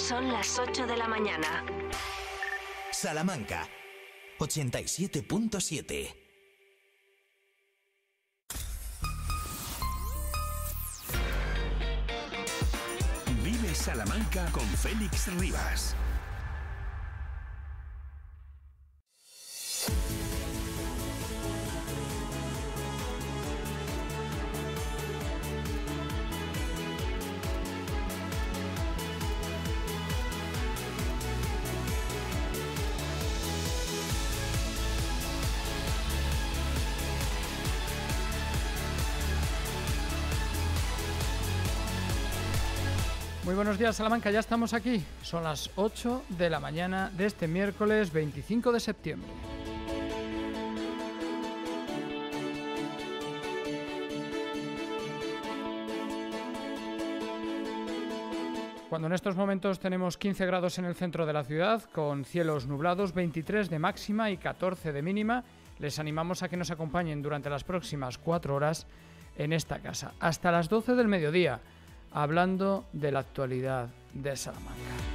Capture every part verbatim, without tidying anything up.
Son las ocho de la mañana. Salamanca, ochenta y siete punto siete. Vive Salamanca con Félix Rivas. Muy buenos días, Salamanca, ya estamos aquí. Son las ocho de la mañana de este miércoles veinticinco de septiembre. Cuando en estos momentos tenemos quince grados en el centro de la ciudad, con cielos nublados, veintitrés de máxima y catorce de mínima, les animamos a que nos acompañen durante las próximas cuatro horas en esta casa, hasta las doce del mediodía, hablando de la actualidad de Salamanca.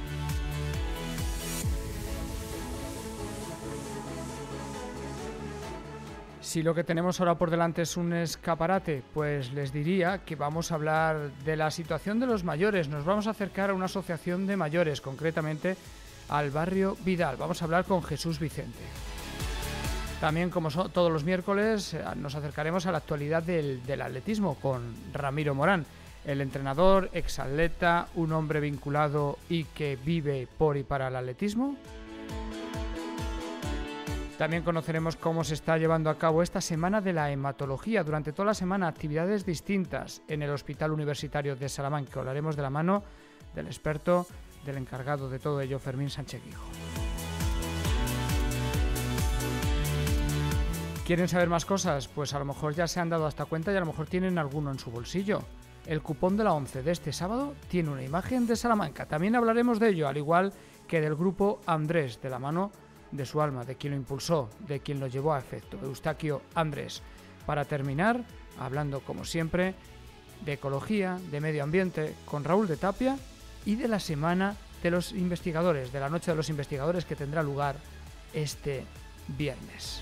Si lo que tenemos ahora por delante es un escaparate, pues les diría que vamos a hablar de la situación de los mayores. Nos vamos a acercar a una asociación de mayores, concretamente al barrio Vidal. Vamos a hablar con Jesús Vicente. También, como so, todos los miércoles, nos acercaremos a la actualidad del, del atletismo con Ramiro Morán, el entrenador, exatleta, un hombre vinculado y que vive por y para el atletismo. También conoceremos cómo se está llevando a cabo esta semana de la hematología. Durante toda la semana, actividades distintas en el Hospital Universitario de Salamanca. Hablaremos de la mano del experto, del encargado de todo ello, Fermín Sánchez Guijo. ¿Quieren saber más cosas? Pues a lo mejor ya se han dado hasta cuenta y a lo mejor tienen alguno en su bolsillo. El cupón de la ONCE de este sábado tiene una imagen de Salamanca. También hablaremos de ello, al igual que del grupo Andrés, de la mano de su alma, de quien lo impulsó, de quien lo llevó a efecto, Eustaquio Andrés. Para terminar, hablando como siempre de ecología, de medio ambiente, con Raúl de Tapia y de la semana de los investigadores, de la noche de los investigadores que tendrá lugar este viernes.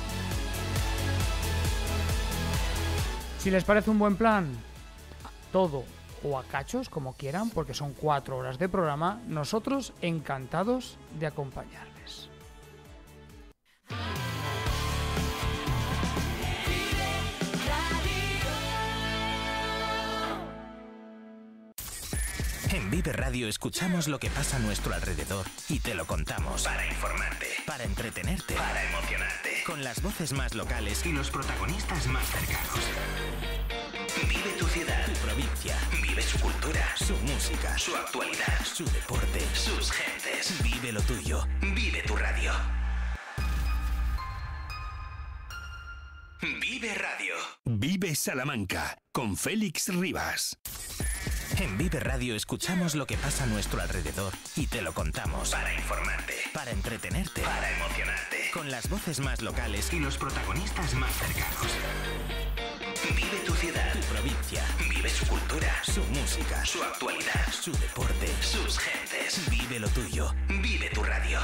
Si les parece un buen plan, todo o a cachos, como quieran, porque son cuatro horas de programa, nosotros encantados de acompañarles. En Vive Radio escuchamos lo que pasa a nuestro alrededor y te lo contamos. Para informarte, para entretenerte, para emocionarte. Con las voces más locales y los protagonistas más cercanos. Vive tu ciudad, tu provincia. Vive su cultura, su música, su actualidad, su deporte, sus gentes. Vive lo tuyo. Vive tu radio. Vive Radio. Vive Salamanca con Félix Rivas. En Vive Radio escuchamos lo que pasa a nuestro alrededor y te lo contamos. Para informarte, para entretenerte, para emocionarte. Con las voces más locales y los protagonistas más cercanos. Vive tu ciudad, tu provincia. Vive su cultura, su música, su actualidad, su deporte, sus gentes. Vive lo tuyo. Vive tu radio.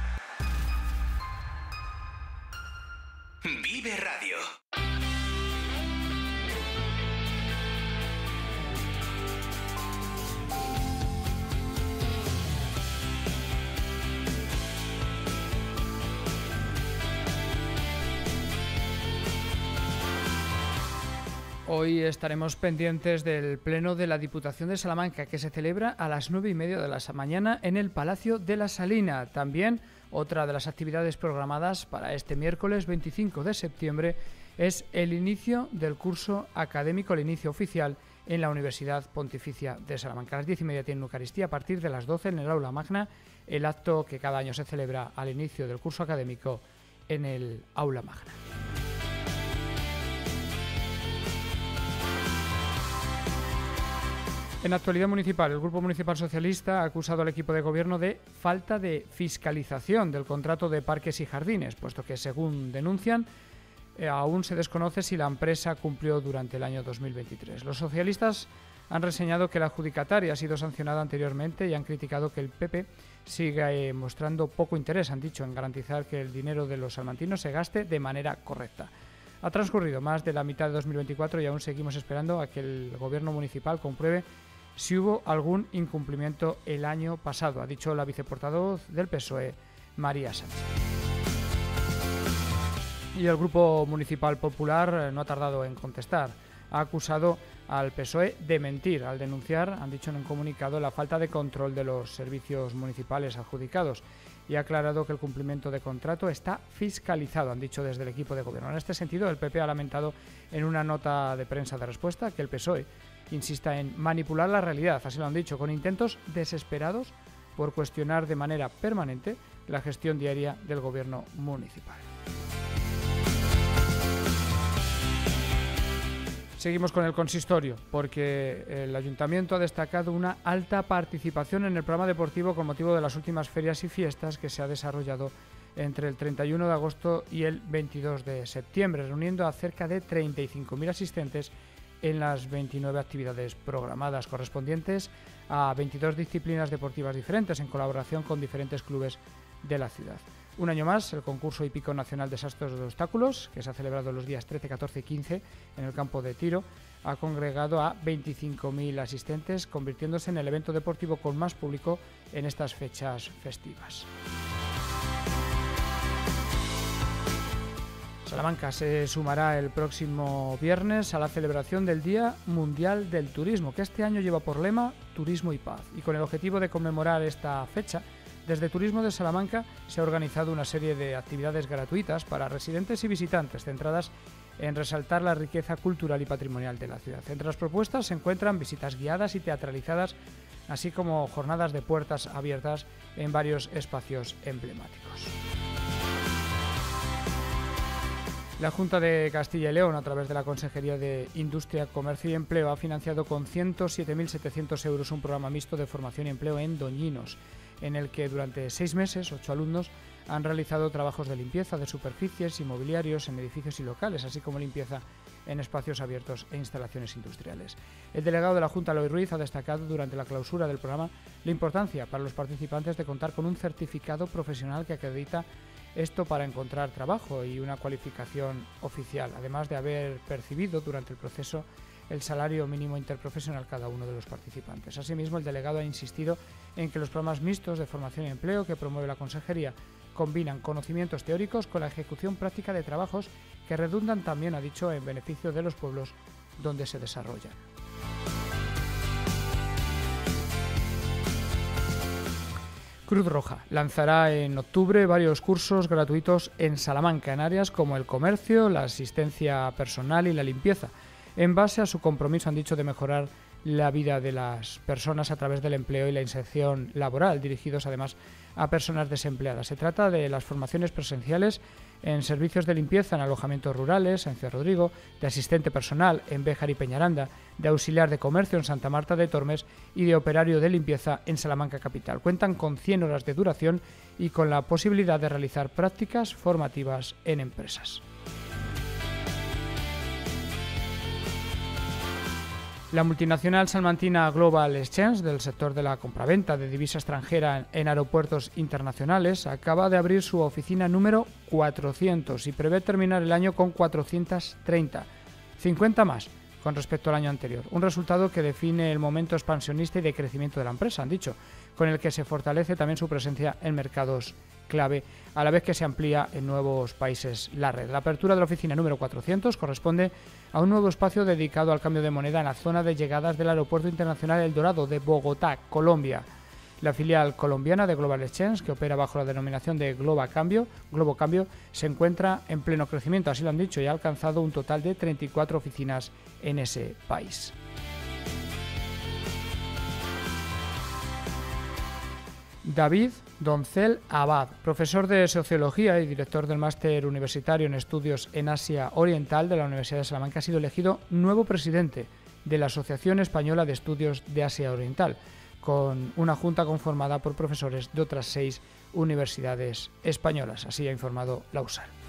Vive Radio. Hoy estaremos pendientes del Pleno de la Diputación de Salamanca, que se celebra a las nueve y media de la mañana en el Palacio de la Salina. También otra de las actividades programadas para este miércoles veinticinco de septiembre es el inicio del curso académico, el inicio oficial en la Universidad Pontificia de Salamanca. A las diez y media tiene Eucaristía, a partir de las doce en el Aula Magna, el acto que cada año se celebra al inicio del curso académico en el Aula Magna. En actualidad municipal, el Grupo Municipal Socialista ha acusado al equipo de gobierno de falta de fiscalización del contrato de parques y jardines, puesto que, según denuncian, eh, aún se desconoce si la empresa cumplió durante el año dos mil veintitrés. Los socialistas han reseñado que la adjudicataria ha sido sancionada anteriormente y han criticado que el P P siga eh, mostrando poco interés, han dicho, en garantizar que el dinero de los salmantinos se gaste de manera correcta. Ha transcurrido más de la mitad de dos mil veinticuatro y aún seguimos esperando a que el gobierno municipal compruebe si hubo algún incumplimiento el año pasado, ha dicho la viceportavoz del P S O E, María Sánchez. Y el Grupo Municipal Popular no ha tardado en contestar. Ha acusado al P S O E de mentir al denunciar, han dicho en un comunicado, la falta de control de los servicios municipales adjudicados y ha aclarado que el cumplimiento de contrato está fiscalizado, han dicho desde el equipo de gobierno. En este sentido, el P P ha lamentado en una nota de prensa de respuesta que el P S O E insista en manipular la realidad, así lo han dicho, con intentos desesperados por cuestionar de manera permanente la gestión diaria del gobierno municipal. Seguimos con el consistorio, porque el Ayuntamiento ha destacado una alta participación en el programa deportivo con motivo de las últimas ferias y fiestas que se ha desarrollado entre el treinta y uno de agosto y el veintidós de septiembre, reuniendo a cerca de treinta y cinco mil asistentes en las veintinueve actividades programadas, correspondientes a veintidós disciplinas deportivas diferentes, en colaboración con diferentes clubes de la ciudad. Un año más, el concurso hípico nacional de saltos de obstáculos, que se ha celebrado los días trece, catorce y quince en el campo de tiro, ha congregado a veinticinco mil asistentes, convirtiéndose en el evento deportivo con más público en estas fechas festivas. Salamanca se sumará el próximo viernes a la celebración del Día Mundial del Turismo, que este año lleva por lema Turismo y Paz. Y con el objetivo de conmemorar esta fecha, desde Turismo de Salamanca se ha organizado una serie de actividades gratuitas para residentes y visitantes centradas en resaltar la riqueza cultural y patrimonial de la ciudad. Entre las propuestas se encuentran visitas guiadas y teatralizadas, así como jornadas de puertas abiertas en varios espacios emblemáticos. La Junta de Castilla y León, a través de la Consejería de Industria, Comercio y Empleo, ha financiado con ciento siete mil setecientos euros un programa mixto de formación y empleo en Doñinos, en el que durante seis meses ocho alumnos han realizado trabajos de limpieza de superficies y mobiliarios en edificios y locales, así como limpieza en espacios abiertos e instalaciones industriales. El delegado de la Junta, Eloy Ruiz, ha destacado durante la clausura del programa la importancia para los participantes de contar con un certificado profesional que acredita esto para encontrar trabajo y una cualificación oficial, además de haber percibido durante el proceso el salario mínimo interprofesional cada uno de los participantes. Asimismo, el delegado ha insistido en que los programas mixtos de formación y empleo que promueve la Consejería combinan conocimientos teóricos con la ejecución práctica de trabajos que redundan también, ha dicho, en beneficio de los pueblos donde se desarrollan. Cruz Roja lanzará en octubre varios cursos gratuitos en Salamanca, en áreas como el comercio, la asistencia personal y la limpieza, en base a su compromiso, han dicho, de mejorar la vida de las personas a través del empleo y la inserción laboral, dirigidos además a personas desempleadas. Se trata de las formaciones presenciales en servicios de limpieza en alojamientos rurales en Ciudad Rodrigo, de asistente personal en Béjar y Peñaranda, de auxiliar de comercio en Santa Marta de Tormes y de operario de limpieza en Salamanca capital. Cuentan con cien horas de duración y con la posibilidad de realizar prácticas formativas en empresas. La multinacional salmantina Global Exchange, del sector de la compraventa de divisa extranjera en aeropuertos internacionales, acaba de abrir su oficina número cuatrocientos y prevé terminar el año con cuatrocientos treinta, cincuenta más con respecto al año anterior. Un resultado que define el momento expansionista y de crecimiento de la empresa, han dicho, con el que se fortalece también su presencia en mercados clave, a la vez que se amplía en nuevos países la red. La apertura de la oficina número cuatrocientos corresponde a un nuevo espacio dedicado al cambio de moneda en la zona de llegadas del Aeropuerto Internacional El Dorado de Bogotá, Colombia. La filial colombiana de Global Exchange, que opera bajo la denominación de Globo Cambio, Globo Cambio, se encuentra en pleno crecimiento, así lo han dicho, y ha alcanzado un total de treinta y cuatro oficinas en ese país. David Doncel Abad, profesor de Sociología y director del Máster Universitario en Estudios en Asia Oriental de la Universidad de Salamanca, ha sido elegido nuevo presidente de la Asociación Española de Estudios de Asia Oriental, con una junta conformada por profesores de otras seis universidades españolas. Así ha informado la U S A R.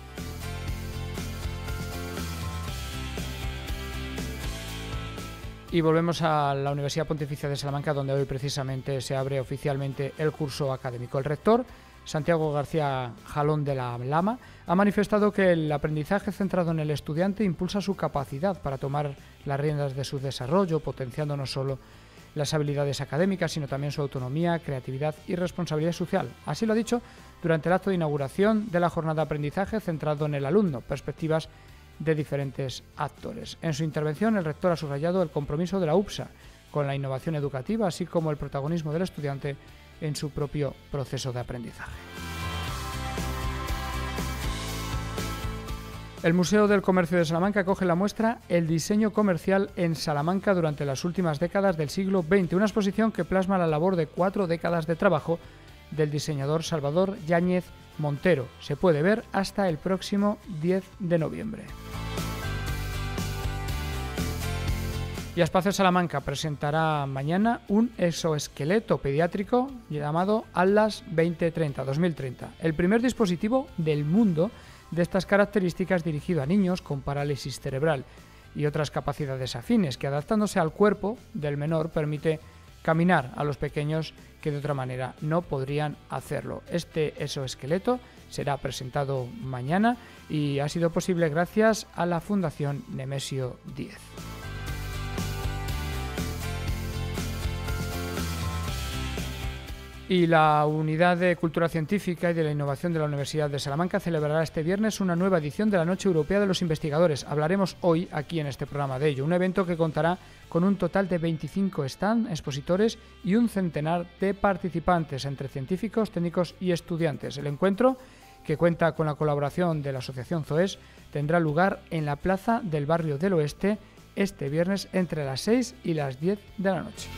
Y volvemos a la Universidad Pontificia de Salamanca, donde hoy precisamente se abre oficialmente el curso académico. El rector, Santiago García Jalón de la Lama, ha manifestado que el aprendizaje centrado en el estudiante impulsa su capacidad para tomar las riendas de su desarrollo, potenciando no solo las habilidades académicas, sino también su autonomía, creatividad y responsabilidad social. Así lo ha dicho durante el acto de inauguración de la jornada de aprendizaje centrado en el alumno, perspectivas de diferentes actores. En su intervención, el rector ha subrayado el compromiso de la U P S A con la innovación educativa, así como el protagonismo del estudiante en su propio proceso de aprendizaje. El Museo del Comercio de Salamanca acoge la muestra El diseño comercial en Salamanca durante las últimas décadas del siglo veinte, una exposición que plasma la labor de cuatro décadas de trabajo del diseñador Salvador Yáñez Montero. Se puede ver hasta el próximo diez de noviembre. Y Espacio Salamanca presentará mañana un exoesqueleto pediátrico llamado Atlas veinte treinta, dos mil treinta, el primer dispositivo del mundo de estas características dirigido a niños con parálisis cerebral y otras capacidades afines, que adaptándose al cuerpo del menor permite caminar a los pequeños que de otra manera no podrían hacerlo. Este exoesqueleto será presentado mañana y ha sido posible gracias a la Fundación Nemesio diez. Y la Unidad de Cultura Científica y de la Innovación de la Universidad de Salamanca celebrará este viernes una nueva edición de la Noche Europea de los Investigadores. Hablaremos hoy aquí en este programa de ello, un evento que contará con un total de veinticinco stand, expositores y un centenar de participantes entre científicos, técnicos y estudiantes. El encuentro, que cuenta con la colaboración de la Asociación ZOES, tendrá lugar en la Plaza del Barrio del Oeste este viernes entre las seis y las diez de la noche.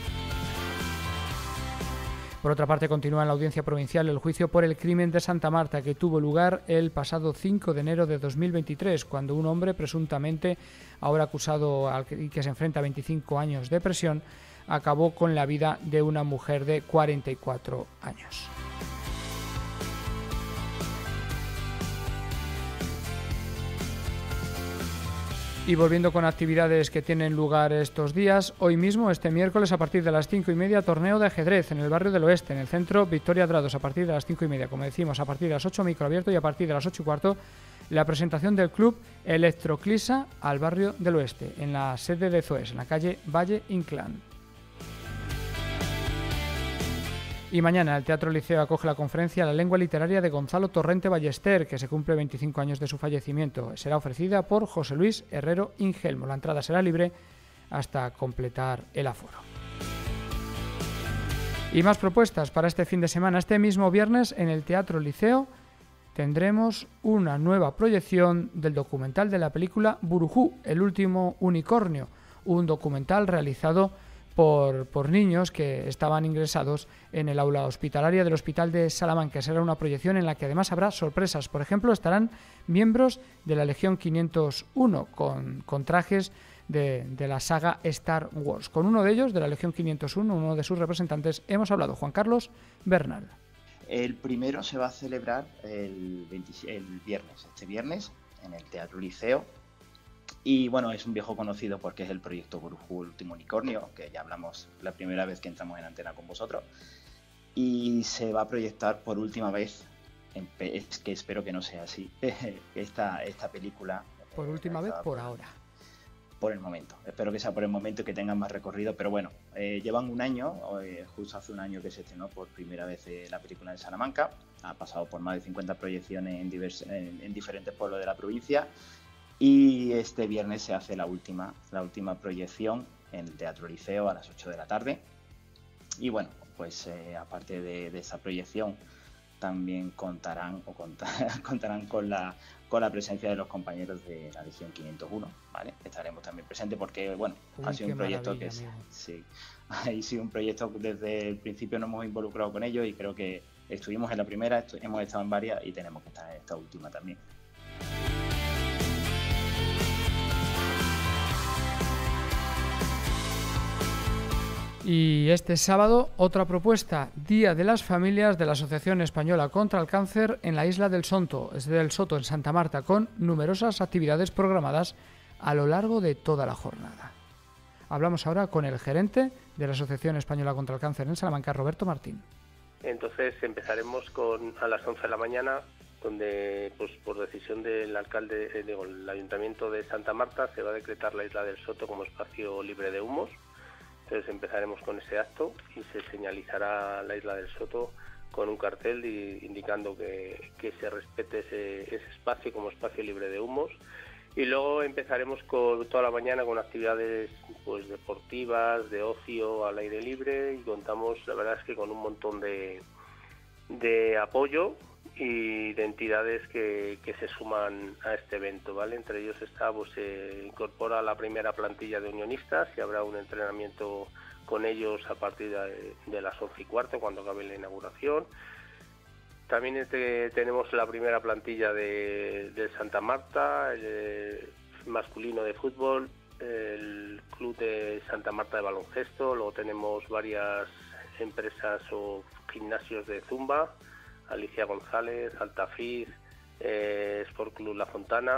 Por otra parte, continúa en la Audiencia Provincial el juicio por el crimen de Santa Marta, que tuvo lugar el pasado cinco de enero de dos mil veintitrés, cuando un hombre presuntamente, ahora acusado y que se enfrenta a veinticinco años de prisión, acabó con la vida de una mujer de cuarenta y cuatro años. Y volviendo con actividades que tienen lugar estos días, hoy mismo, este miércoles, a partir de las cinco y media, torneo de ajedrez en el barrio del Oeste, en el centro Victoria Drados, a partir de las cinco y media, como decimos, a partir de las ocho microabierto y a partir de las ocho y cuarto, la presentación del club Electroclisa al barrio del Oeste, en la sede de ZOES, en la calle Valle Inclán. Y mañana el Teatro Liceo acoge la conferencia La lengua literaria de Gonzalo Torrente Ballester, que se cumple veinticinco años de su fallecimiento. Será ofrecida por José Luis Herrero Ingelmo. La entrada será libre hasta completar el aforo. Y más propuestas para este fin de semana. Este mismo viernes en el Teatro Liceo tendremos una nueva proyección del documental de la película Burujú, el último unicornio, un documental realizado Por, por niños que estaban ingresados en el aula hospitalaria del Hospital de Salamanca. Será una proyección en la que además habrá sorpresas. Por ejemplo, estarán miembros de la Legión quinientos uno con, con trajes de, de la saga Star Wars. Con uno de ellos, de la Legión quinientos uno, uno de sus representantes, hemos hablado, Juan Carlos Bernal. El primero se va a celebrar el, veinte, el viernes, este viernes, en el Teatro Liceo. Y bueno, es un viejo conocido porque es el proyecto Burujú, el último unicornio, que ya hablamos la primera vez que entramos en antena con vosotros. Y se va a proyectar por última vez, en, es que espero que no sea así, esta, esta película. Por última vez, por ahora. Por el momento. Espero que sea por el momento y que tengan más recorrido. Pero bueno, eh, llevan un año, eh, justo hace un año que se estrenó por primera vez eh, la película en Salamanca. Ha pasado por más de cincuenta proyecciones en, divers, en, en diferentes pueblos de la provincia. Y este viernes se hace la última, la última proyección en el Teatro Liceo a las ocho de la tarde. Y bueno, pues eh, aparte de, de esa proyección, también contarán o contar, contarán con la, con la presencia de los compañeros de la Legión quinientos uno, ¿vale? Estaremos también presentes porque, bueno, Uy, ha sido un proyecto que es, sí, ha sido un proyecto que desde el principio nos hemos involucrado con ellos y creo que estuvimos en la primera, hemos estado en varias y tenemos que estar en esta última también. Y este sábado, otra propuesta, Día de las Familias de la Asociación Española contra el Cáncer en la isla del Soto, es del Soto, en Santa Marta, con numerosas actividades programadas a lo largo de toda la jornada. Hablamos ahora con el gerente de la Asociación Española contra el Cáncer en Salamanca, Roberto Martín. Entonces empezaremos con a las once de la mañana, donde pues por decisión del alcalde, eh, digo, el Ayuntamiento de Santa Marta, se va a decretar la Isla del Soto como espacio libre de humos. Entonces empezaremos con ese acto y se señalizará la Isla del Soto con un cartel y, indicando que, que se respete ese, ese espacio como espacio libre de humos. Y luego empezaremos con toda la mañana con actividades pues deportivas, de ocio al aire libre, y contamos, la verdad es que con un montón de, de apoyo y de entidades que, que se suman a este evento, ¿vale? Entre ellos está, pues se incorpora la primera plantilla de unionistas y habrá un entrenamiento con ellos a partir de, de las once y cuarto, cuando acabe la inauguración. También este, tenemos la primera plantilla de, de Santa Marta, el masculino de fútbol, el club de Santa Marta de baloncesto, luego tenemos varias empresas o gimnasios de zumba, Alicia González, Altafit, eh, Sport Club La Fontana.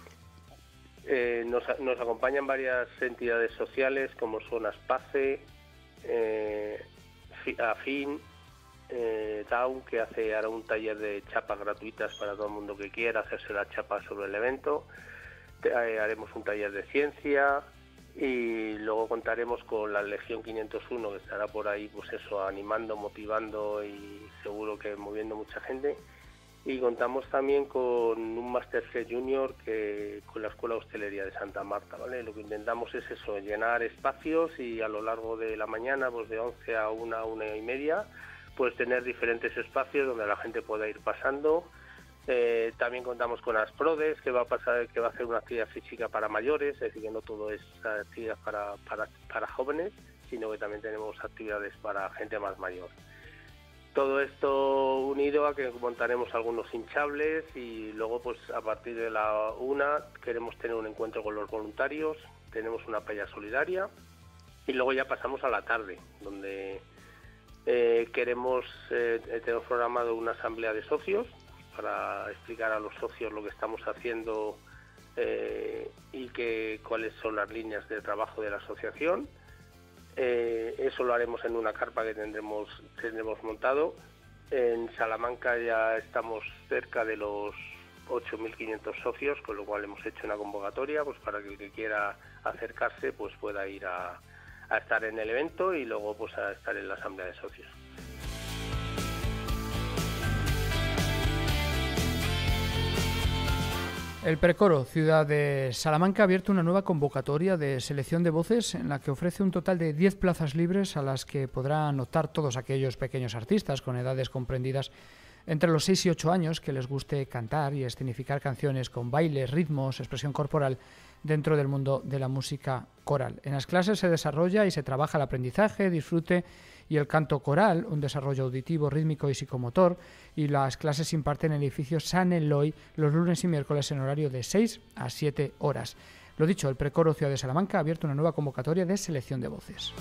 Eh, nos, nos acompañan varias entidades sociales como son Aspace, eh, Afin, eh, Down, que hace ahora un taller de chapas gratuitas para todo el mundo que quiera hacerse la chapa sobre el evento. Eh, haremos un taller de ciencia y luego contaremos con la Legión quinientos uno, que estará por ahí, pues eso, animando, motivando y seguro que moviendo mucha gente. Y contamos también con un Masterchef Junior que con la Escuela de Hostelería de Santa Marta, ¿vale? Lo que intentamos es eso, llenar espacios y a lo largo de la mañana, pues de once a una, una y media, pues tener diferentes espacios donde la gente pueda ir pasando. Eh, también contamos con Asprodes, que va a pasar, que va a hacer una actividad física para mayores, es decir, que no todo es actividad para, para, para jóvenes, sino que también tenemos actividades para gente más mayor. Todo esto unido a que montaremos algunos hinchables y luego, pues a partir de la una, queremos tener un encuentro con los voluntarios, tenemos una playa solidaria y luego ya pasamos a la tarde, donde eh, queremos, eh, tenemos programado una asamblea de socios para explicar a los socios lo que estamos haciendo eh, y que cuáles son las líneas de trabajo de la asociación. Eh, eso lo haremos en una carpa que tendremos, tendremos montado. En Salamanca ya estamos cerca de los ocho mil quinientos socios, con lo cual hemos hecho una convocatoria pues para que el que quiera acercarse pues pueda ir a, a estar en el evento y luego pues a estar en la asamblea de socios. El Precoro, ciudad de Salamanca, ha abierto una nueva convocatoria de selección de voces en la que ofrece un total de diez plazas libres a las que podrán optar todos aquellos pequeños artistas con edades comprendidas entre los seis y ocho años que les guste cantar y escenificar canciones con bailes, ritmos, expresión corporal dentro del mundo de la música coral. En las clases se desarrolla y se trabaja el aprendizaje, disfrute y el canto coral, un desarrollo auditivo, rítmico y psicomotor, y las clases se imparten en el edificio San Eloy los lunes y miércoles en horario de seis a siete horas. Lo dicho, el Precoro Ciudad de Salamanca ha abierto una nueva convocatoria de selección de voces.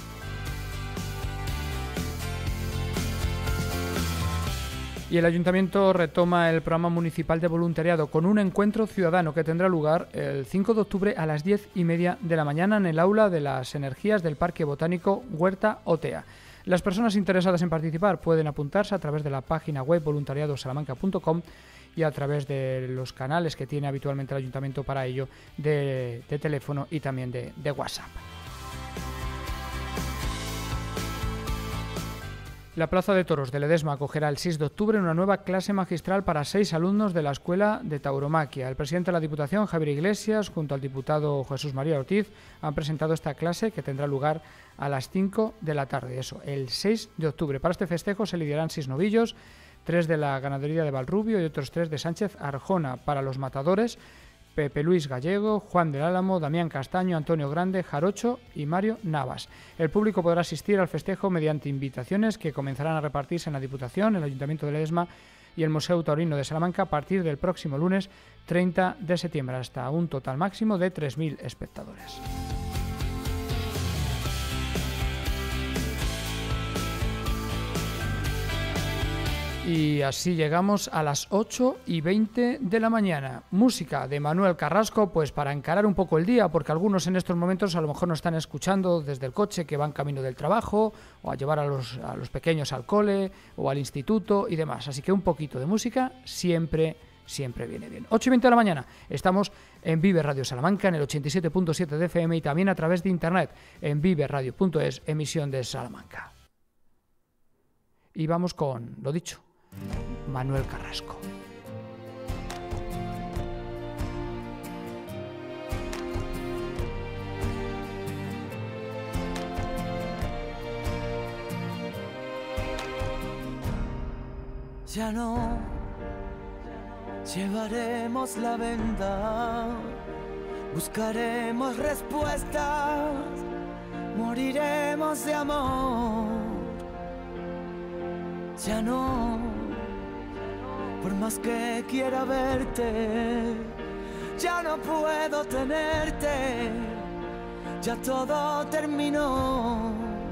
Y el Ayuntamiento retoma el programa municipal de voluntariado con un encuentro ciudadano que tendrá lugar el cinco de octubre a las diez y media de la mañana en el aula de las energías del Parque Botánico Huerta Otea. Las personas interesadas en participar pueden apuntarse a través de la página web voluntariado salamanca punto com y a través de los canales que tiene habitualmente el Ayuntamiento para ello, de, de teléfono y también de, de WhatsApp. La Plaza de Toros de Ledesma acogerá el seis de octubre una nueva clase magistral para seis alumnos de la Escuela de Tauromaquia. El presidente de la Diputación, Javier Iglesias, junto al diputado Jesús María Ortiz, han presentado esta clase que tendrá lugar a las cinco de la tarde, eso, el seis de octubre. Para este festejo se lidiarán seis novillos, tres de la ganadería de Valrubio y otros tres de Sánchez Arjona. Para los matadores, Pepe Luis Gallego, Juan del Álamo, Damián Castaño, Antonio Grande, Jarocho y Mario Navas. El público podrá asistir al festejo mediante invitaciones que comenzarán a repartirse en la Diputación, el Ayuntamiento de Ledesma y el Museo Taurino de Salamanca a partir del próximo lunes treinta de septiembre, hasta un total máximo de tres mil espectadores. Y así llegamos a las ocho y veinte de la mañana. Música de Manuel Carrasco, pues para encarar un poco el día, porque algunos en estos momentos a lo mejor nos están escuchando desde el coche, que van camino del trabajo, o a llevar a los, a los pequeños al cole, o al instituto y demás. Así que un poquito de música siempre, siempre viene bien. ocho y veinte de la mañana. Estamos en Vive Radio Salamanca, en el ochenta y siete punto siete de F M y también a través de internet, en vive radio punto es, emisión de Salamanca. Y vamos con, lo dicho, Manuel Carrasco. Ya no llevaremos la venda, buscaremos respuestas, moriremos de amor. Ya no, por más que quiera verte, ya no puedo tenerte, ya todo terminó,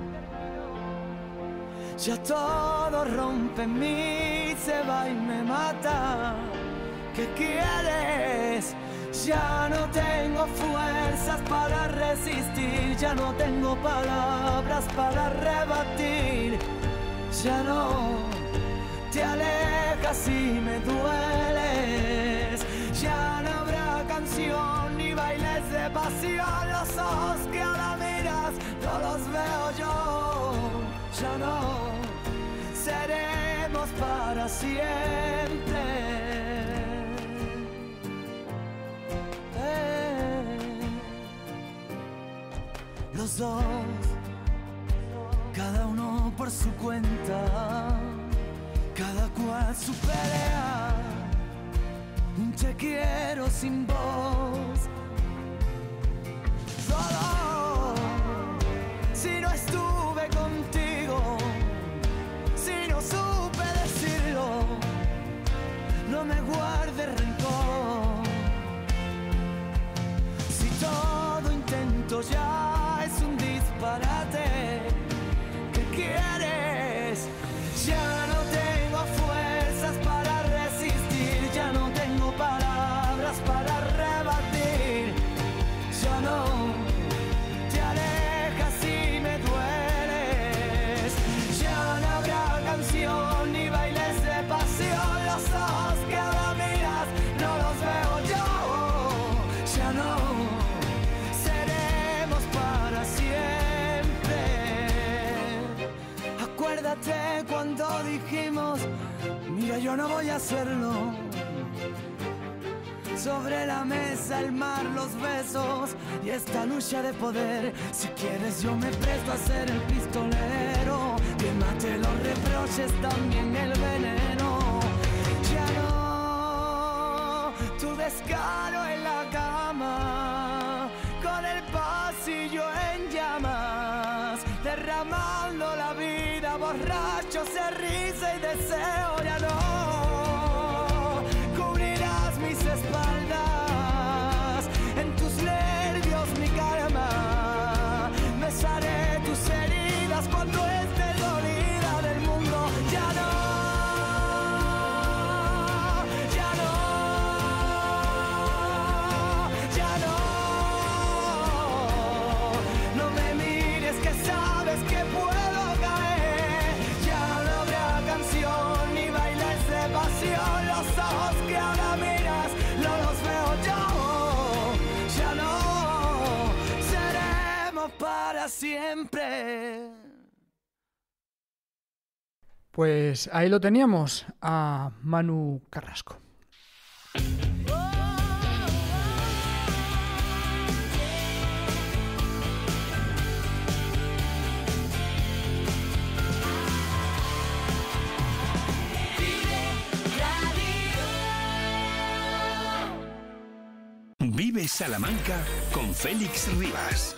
ya todo rompe en mí, se va y me mata. ¿Qué quieres? Ya no tengo fuerzas para resistir, ya no tengo palabras para rebatir. Ya no te alejas y me dueles, ya no habrá canción ni bailes de pasión. Los ojos que ahora miras no los veo yo. Ya no seremos para siempre. Eh, los dos, cada uno por su cuenta, cada cual su pelea. Te quiero sin voz, solo si no estuve contigo, si no supe decirlo, no me guardes rencor. Si todo intento ya es un disparate, ¿quieres? Ya no tengo fuerzas para resistir, ya no tengo palabras para rebatir. Ya no te alejas y me dueles, ya no habrá canción ni bailes de pasión. Los ojos que ahora miras no los veo yo. Ya no seremos para siempre. Acuérdate cuando dijimos, mira, yo no voy a hacerlo. Sobre la mesa el mar, los besos y esta lucha de poder. Si quieres yo me presto a ser el pistolero, que mate los reproches, también el veneno. Ya no tu descaro en la cama, con el pasillo en llamas, derramando la vida, borrachos de risa y deseo. Ya no cubrirás mis espaldas, en tus nervios mi calma, besaré tus heridas cuando esté dolida del mundo. Ya no, ya no, ya no, no me mires que sabes que puedo caer. Ya no habrá canción ni bailes de pasión. Los ojos que ahora miras no los veo yo. Ya no seremos para siempre. Pues ahí lo teníamos, a Manu Carrasco. Vive Salamanca con Félix Rivas.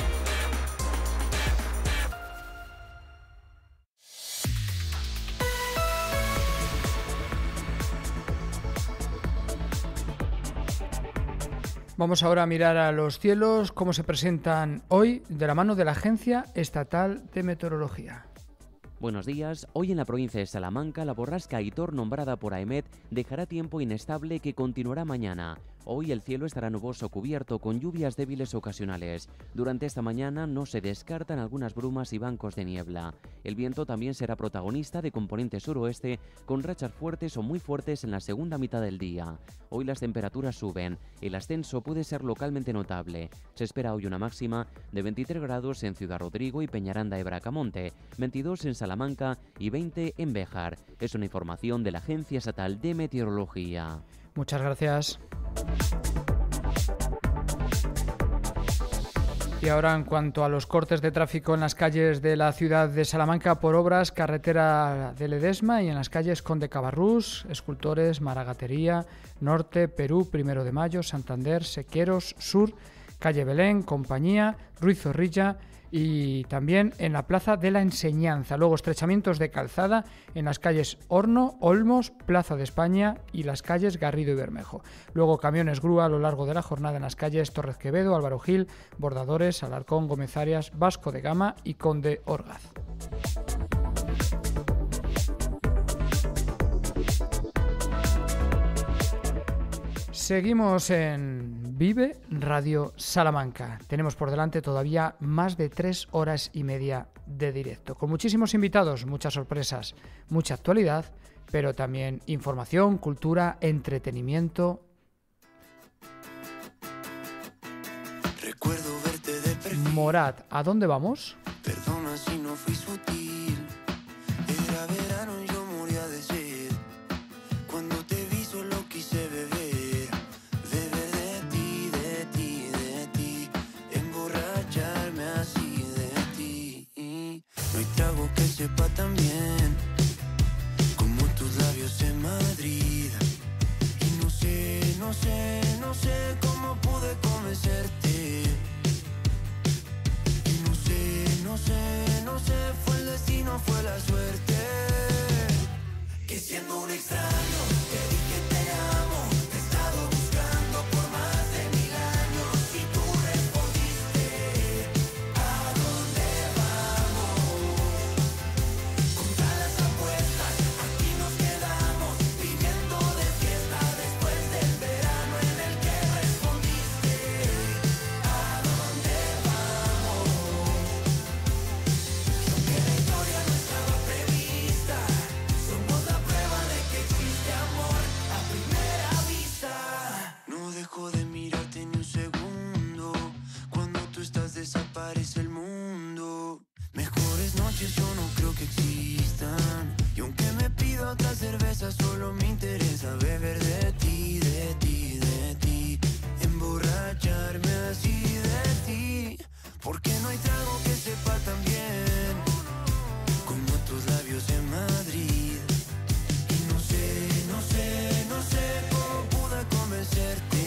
Vamos ahora a mirar a los cielos, cómo se presentan hoy de la mano de la Agencia Estatal de Meteorología. Buenos días. Hoy en la provincia de Salamanca, la borrasca Aitor, nombrada por AEMET, dejará tiempo inestable que continuará mañana. Hoy el cielo estará nuboso cubierto con lluvias débiles ocasionales. Durante esta mañana no se descartan algunas brumas y bancos de niebla. El viento también será protagonista de componente suroeste, con rachas fuertes o muy fuertes en la segunda mitad del día. Hoy las temperaturas suben. El ascenso puede ser localmente notable. Se espera hoy una máxima de veintitrés grados en Ciudad Rodrigo y Peñaranda de Bracamonte, veintidós en Salamanca y veinte en Béjar. Es una información de la Agencia Estatal de Meteorología. Muchas gracias. Y ahora, en cuanto a los cortes de tráfico en las calles de la ciudad de Salamanca por obras, carretera de Ledesma y en las calles Conde Cabarrús, Escultores, Maragatería, Norte, Perú, Primero de Mayo, Santander, Sequeros, Sur, calle Belén, Compañía, Ruiz Zorrilla y también en la Plaza de la Enseñanza. Luego estrechamientos de calzada en las calles Horno, Olmos, Plaza de España y las calles Garrido y Bermejo. Luego camiones grúa a lo largo de la jornada en las calles Torres Quevedo, Álvaro Gil, Bordadores, Alarcón, Gómez Arias, Vasco de Gama y Conde Orgaz. Seguimos en Vive Radio Salamanca. Tenemos por delante todavía más de tres horas y media de directo, con muchísimos invitados, muchas sorpresas, mucha actualidad, pero también información, cultura, entretenimiento. Recuerdo verte de perfil. Morat, ¿a dónde vamos? Perdona si no fui sutil. Era verano y yo moría de sed. Cuando te vi solo quise beber. Trago que sepa tan bien como tus labios en Madrid. Y no sé, no sé, no sé cómo pude convencerte. Y no sé, no sé, no sé, fue el destino, fue la suerte. Que siendo un extraño te dije te amo. Te he estado buscando por más de mil años y tú respondiste. ¿A dónde vamos? Desaparece el mundo. Mejores noches yo no creo que existan. Y aunque me pido otra cerveza, solo me interesa beber de ti, de ti, de ti. Emborracharme así de ti. Porque no hay trago que sepa tan bien como tus labios en Madrid. Y no sé, no sé, no sé cómo pude convencerte.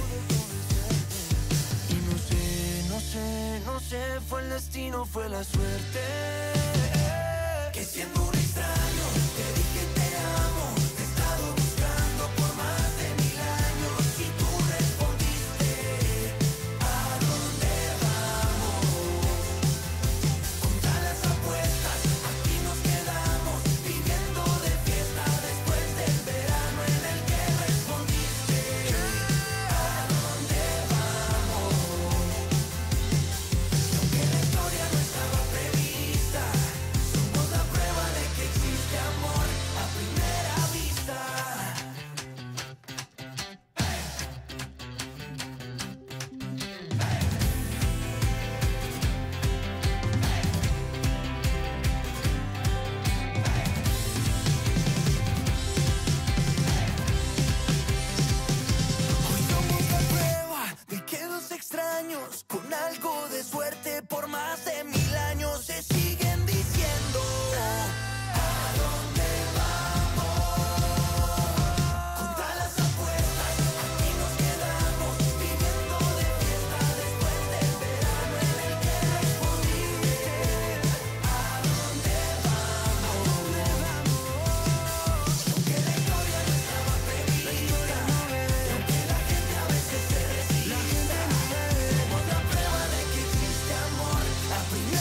No sé, no sé, fue el destino, fue la suerte. Que siendo un extraño te dije te amo. Te he estado buscando por más de mil años y tú respondiste. ¿A dónde vamos? Contra las apuestas, aquí nos quedamos viviendo de fiesta después del verano en el que respondiste. ¿A dónde vamos? La historia no estaba prevista. Somos la prueba de que existe amor a primera vista. Hoy somos la prueba de que dos extraños con algo de suerte por más de mil años se siguen diciendo. ¿A dónde vamos? Contra las apuestas, aquí nos quedamos viviendo de fiesta después del verano en el que respondiste. ¿A dónde vamos? Aunque la historia no estaba prevista, y aunque la gente a veces se resiste, somos la prueba de que existe amor a primera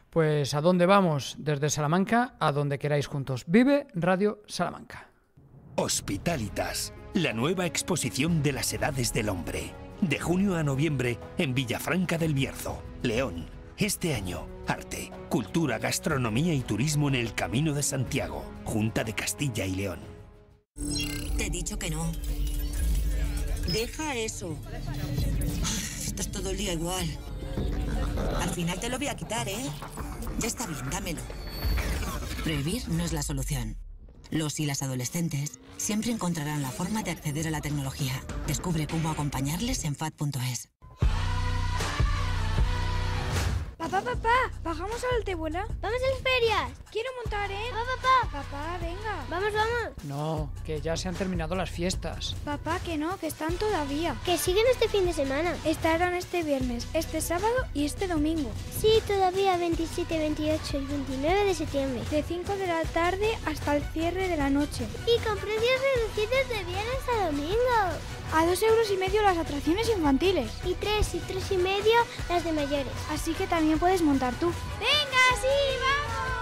Pues ¿a dónde vamos? Desde Salamanca a donde queráis juntos. Vive Radio Salamanca. Hospitalitas, la nueva exposición de las edades del hombre. De junio a noviembre en Villafranca del Bierzo, León. Este año, arte, cultura, gastronomía y turismo en el Camino de Santiago, Junta de Castilla y León. Te he dicho que no. Deja eso. Esto es todo el día igual. Al final te lo voy a quitar, ¿eh? Ya está bien, dámelo. Prohibir no es la solución. Los y las adolescentes siempre encontrarán la forma de acceder a la tecnología. Descubre cómo acompañarles en fat punto es. Papá, papá, ¿bajamos a la Altebuena? ¡Vamos a las ferias! Quiero montar, ¿eh? ¡Papá, papá! Papá, venga. ¡Vamos, vamos! No, que ya se han terminado las fiestas. Papá, que no, que están todavía. Que siguen este fin de semana. Estarán este viernes, este sábado y este domingo. Sí, todavía veintisiete, veintiocho y veintinueve de septiembre. De cinco de la tarde hasta el cierre de la noche. Y con precios reducidos de viernes a domingo. A dos euros y medio las atracciones infantiles. Y tres y tres y medio las de mayores. Así que también puedes montar tú. ¡Venga, sí, vamos!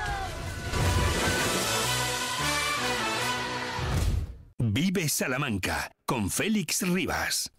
Vive Salamanca con Félix Rivas.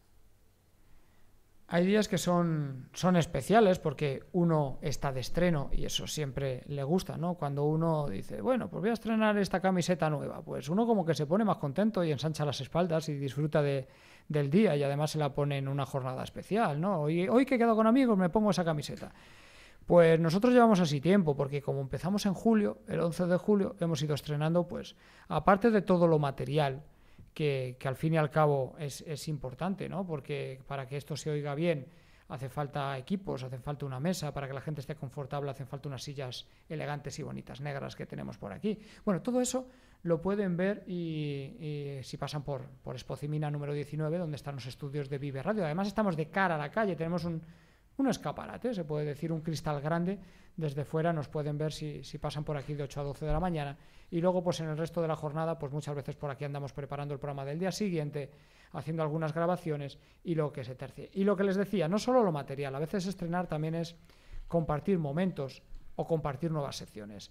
Hay días que son, son especiales porque uno está de estreno y eso siempre le gusta, ¿no? Cuando uno dice, bueno, pues voy a estrenar esta camiseta nueva, pues uno como que se pone más contento y ensancha las espaldas y disfruta de, del día y además se la pone en una jornada especial, ¿no? Hoy, hoy que he quedado con amigos me pongo esa camiseta. Pues nosotros llevamos así tiempo porque como empezamos en julio, el once de julio, hemos ido estrenando, pues aparte de todo lo material, Que, que al fin y al cabo es, es importante, ¿no? Porque para que esto se oiga bien hace falta equipos, hace falta una mesa, para que la gente esté confortable hacen falta unas sillas elegantes y bonitas negras que tenemos por aquí. Bueno, todo eso lo pueden ver y, y si pasan por, por Espocimina número diecinueve, donde están los estudios de Vive Radio. Además estamos de cara a la calle, tenemos un, un escaparate, se puede decir un cristal grande. Desde fuera nos pueden ver si, si pasan por aquí de ocho a doce de la mañana y luego pues en el resto de la jornada pues muchas veces por aquí andamos preparando el programa del día siguiente, haciendo algunas grabaciones y lo que se tercie. Y lo que les decía, no solo lo material, a veces estrenar también es compartir momentos o compartir nuevas secciones.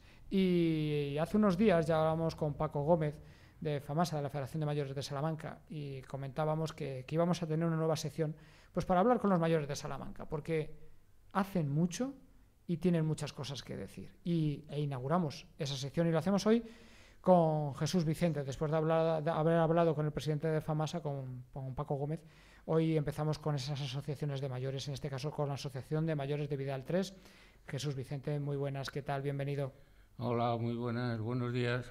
Y hace unos días ya hablábamos con Paco Gómez de FAMASA, de la Federación de Mayores de Salamanca, y comentábamos que, que íbamos a tener una nueva sección pues para hablar con los mayores de Salamanca, porque hacen mucho y tienen muchas cosas que decir. Y, e inauguramos esa sección y lo hacemos hoy con Jesús Vicente, después de, hablar, de haber hablado con el presidente de FAMASA, con, con Paco Gómez. Hoy empezamos con esas asociaciones de mayores, en este caso con la Asociación de Mayores de Vidal tres. Jesús Vicente, muy buenas, ¿qué tal? Bienvenido. Hola, muy buenas, buenos días.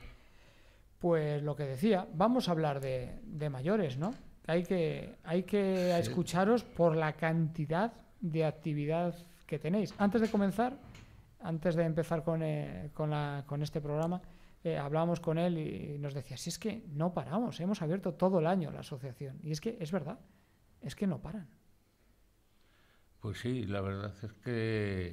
Pues lo que decía, vamos a hablar de, de mayores, ¿no? Hay que, hay que sí. escucharos por la cantidad de actividad que tenéis. Antes de comenzar, antes de empezar con, eh, con, la, con este programa, eh, hablábamos con él y nos decía, si es que no paramos, hemos abierto todo el año la asociación. Y es que es verdad, es que no paran. Pues sí, la verdad es que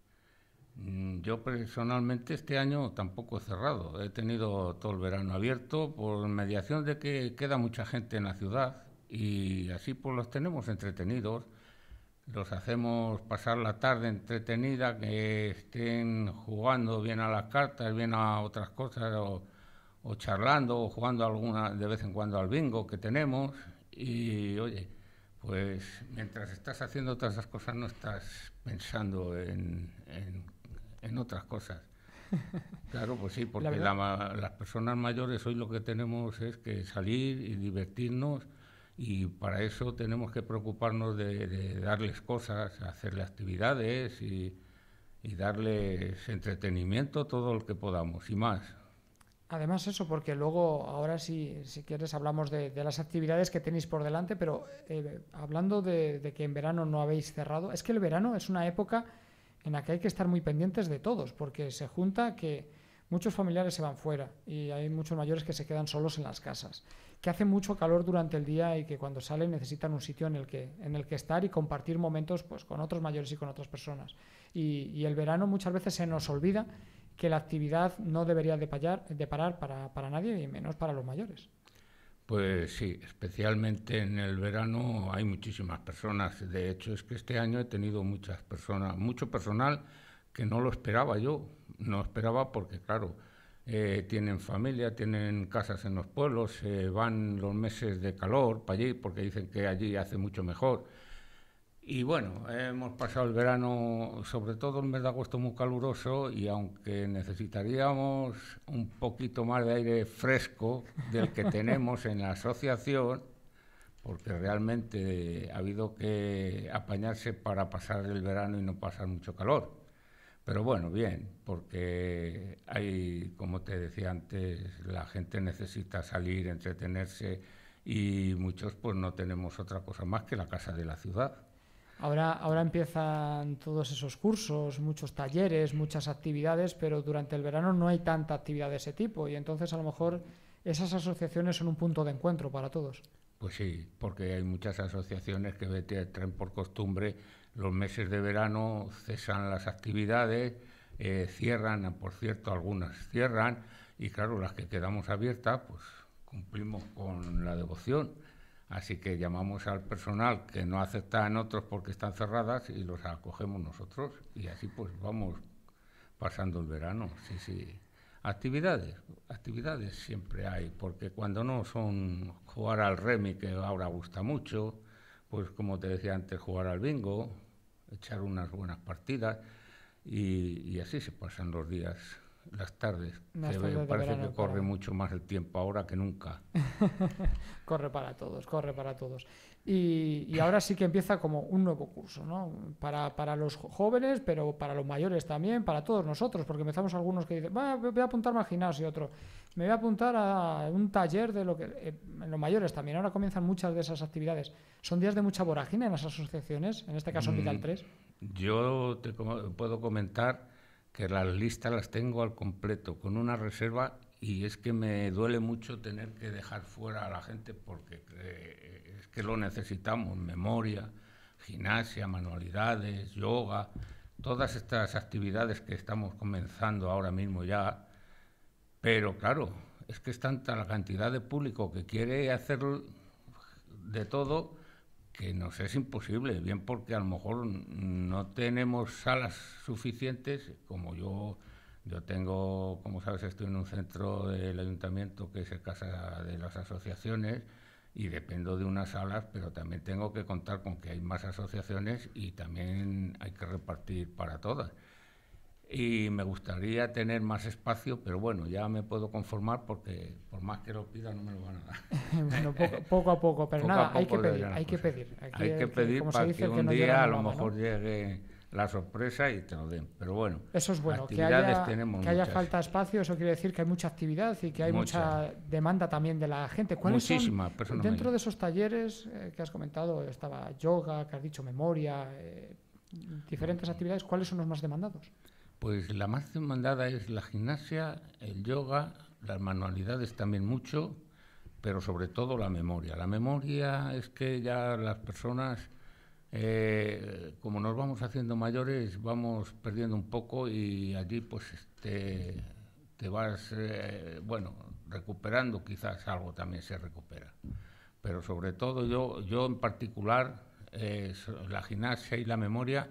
mm, yo personalmente este año tampoco he cerrado. He tenido todo el verano abierto por mediación de que queda mucha gente en la ciudad y así pues los tenemos entretenidos. Los hacemos pasar la tarde entretenida, que estén jugando bien a las cartas, bien a otras cosas, o, o charlando, o jugando alguna de vez en cuando al bingo que tenemos. Y oye, pues mientras estás haciendo todas esas cosas no estás pensando en, en, en otras cosas. Claro, pues sí, porque la la, las personas mayores hoy lo que tenemos es que salir y divertirnos. Y para eso tenemos que preocuparnos de, de darles cosas, hacerle actividades y, y darles entretenimiento, todo lo que podamos y más. Además eso, porque luego, ahora si, si quieres, hablamos de, de las actividades que tenéis por delante, pero eh, hablando de, de que en verano no habéis cerrado, es que el verano es una época en la que hay que estar muy pendientes de todos, porque se junta que muchos familiares se van fuera y hay muchos mayores que se quedan solos en las casas, que hace mucho calor durante el día y que cuando salen necesitan un sitio en el que, en el que estar y compartir momentos pues, con otros mayores y con otras personas. Y, y el verano muchas veces se nos olvida que la actividad no debería de, payar, de parar para, para nadie y menos para los mayores. Pues sí, especialmente en el verano hay muchísimas personas. De hecho, es que este año he tenido muchas personas, mucho personal que no lo esperaba yo, no esperaba porque, claro, eh, tienen familia, tienen casas en los pueblos, eh, van los meses de calor para allí porque dicen que allí hace mucho mejor. Y bueno, hemos pasado el verano, sobre todo el mes de agosto, muy caluroso, y aunque necesitaríamos un poquito más de aire fresco del que tenemos en la asociación, porque realmente ha habido que apañarse para pasar el verano y no pasar mucho calor. Pero bueno, bien, porque hay, como te decía antes, la gente necesita salir, entretenerse, y muchos pues no tenemos otra cosa más que la casa de la ciudad. Ahora, ahora empiezan todos esos cursos, muchos talleres, muchas actividades, pero durante el verano no hay tanta actividad de ese tipo, y entonces a lo mejor esas asociaciones son un punto de encuentro para todos. Pues sí, porque hay muchas asociaciones que traen por costumbre los meses de verano, cesan las actividades, eh, cierran, por cierto, algunas cierran, y claro, las que quedamos abiertas, pues cumplimos con la devoción. Así que llamamos al personal que no aceptan otros porque están cerradas y los acogemos nosotros, y así pues vamos pasando el verano. Sí, sí. Actividades, actividades siempre hay, porque cuando no son jugar al remi, que ahora gusta mucho, pues como te decía antes, jugar al bingo, echar unas buenas partidas, y, y así se pasan los días, las tardes, Las que tardes me de parece verano, que corre claro. mucho más el tiempo ahora que nunca. Corre para todos, corre para todos. Y, y ahora sí que empieza como un nuevo curso, ¿no? Para, para los jóvenes, pero para los mayores también, para todos nosotros, porque empezamos algunos que dicen, va, voy a apuntarme al gimnasio, otro, me voy a apuntar a un taller de lo que... Eh, en los mayores también, ahora comienzan muchas de esas actividades. ¿Son días de mucha vorágine en las asociaciones, en este caso en Vital tres? Yo te com- puedo comentar que las listas las tengo al completo, con una reserva, y es que me duele mucho tener que dejar fuera a la gente porque eh, es que lo necesitamos, memoria, gimnasia, manualidades, yoga, todas estas actividades que estamos comenzando ahora mismo ya, pero claro, es que es tanta la cantidad de público que quiere hacer de todo que nos es imposible, bien porque a lo mejor no tenemos salas suficientes, como yo yo tengo, como sabes, estoy en un centro del ayuntamiento que es el Casa de las Asociaciones, y dependo de unas salas, pero también tengo que contar con que hay más asociaciones y también hay que repartir para todas. Y me gustaría tener más espacio, pero bueno, ya me puedo conformar porque por más que lo pida no me lo van a dar. Bueno, poco, poco a poco, pero Poco nada, a poco hay que pedir, deberían hay que cosas. pedir. Aquí Hay que el pedir como se para dice, que el que un no llega día no a lo mama, mejor ¿no? llegue la sorpresa y te lo den. Pero bueno, Eso es bueno, que actividades haya, tenemos que haya muchas. falta de espacio, eso quiere decir que hay mucha actividad y que hay mucha, Mucha. demanda también de la gente. ¿Cuáles Muchísima, son, personalmente. dentro de esos talleres eh, que has comentado, estaba yoga, que has dicho memoria, eh, diferentes actividades, ¿cuáles son los más demandados? Pues la más demandada es la gimnasia, el yoga, las manualidades también mucho, pero sobre todo la memoria. La memoria es que ya las personas, eh, como nos vamos haciendo mayores, vamos perdiendo un poco, y allí pues te, te vas, eh, bueno, recuperando, quizás algo también se recupera. Pero sobre todo yo, yo en particular, eh, la gimnasia y la memoria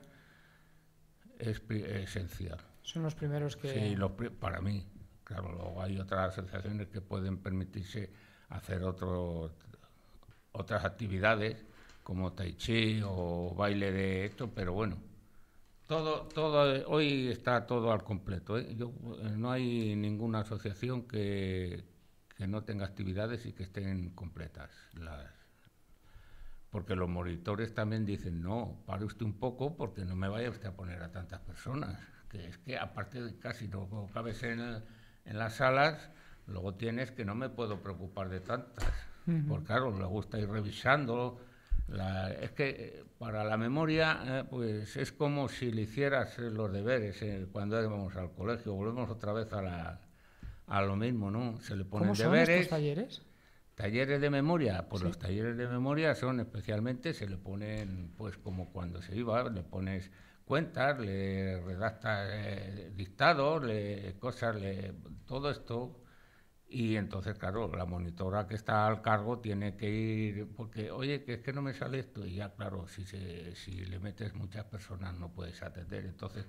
es pri- esencial. Son los primeros que... Sí, los pri- para mí. Claro, luego hay otras asociaciones que pueden permitirse hacer otro, otras actividades como tai chi o baile de esto, pero bueno, todo, todo hoy está todo al completo, ¿eh? Yo, eh, no hay ninguna asociación que, que no tenga actividades y que estén completas. Las, porque los monitores también dicen, no, pare usted un poco porque no me vaya usted a poner a tantas personas, que es que aparte de casi no cabes en, el, en las salas, luego tienes que no me puedo preocupar de tantas, uh-huh. Porque claro, le gusta ir revisando, la, es que eh, para la memoria eh, pues es como si le hicieras eh, los deberes eh, cuando íbamos al colegio, volvemos otra vez a, la, a lo mismo, ¿no? Se le ponen ¿Cómo son deberes. estos talleres? Talleres de memoria, pues sí. Los talleres de memoria son especialmente, se le ponen, pues como cuando se iba, le pones cuentas, le redactas eh, dictados, le, cosas, le, todo esto, y entonces, claro, la monitora que está al cargo tiene que ir, porque, oye, que es que no me sale esto, y ya, claro, si, se, si le metes muchas personas no puedes atender, entonces